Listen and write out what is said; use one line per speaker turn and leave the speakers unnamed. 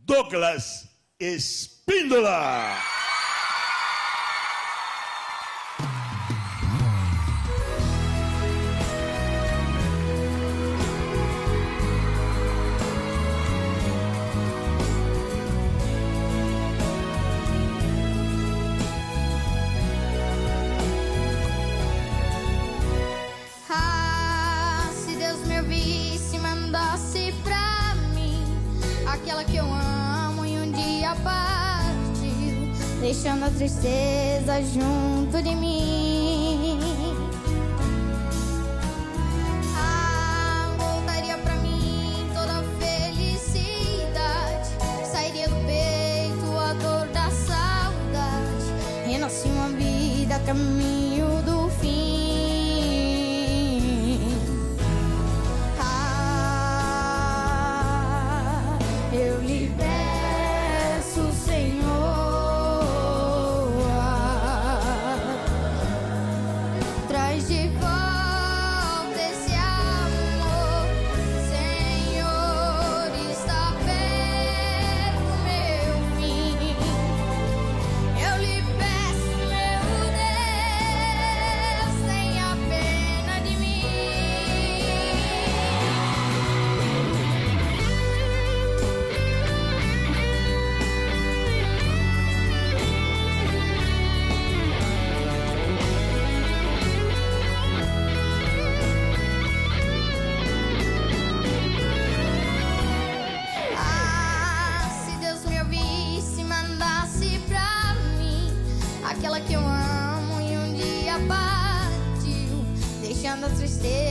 Douglas Espíndola.
Aquela que eu amo e um dia partiu, deixando a tristeza junto de mim. Voltaria pra mim toda a felicidade, sairia do peito a dor da saudade, renascia uma vida a caminho do fim. Eu lhe peço, Senhor, traz de volta esse amor. Senhor, está perto meu fim. Eu lhe peço, meu Deus, tenha pena de mim. Aquela que eu amo e um dia partiu, deixando a tristeza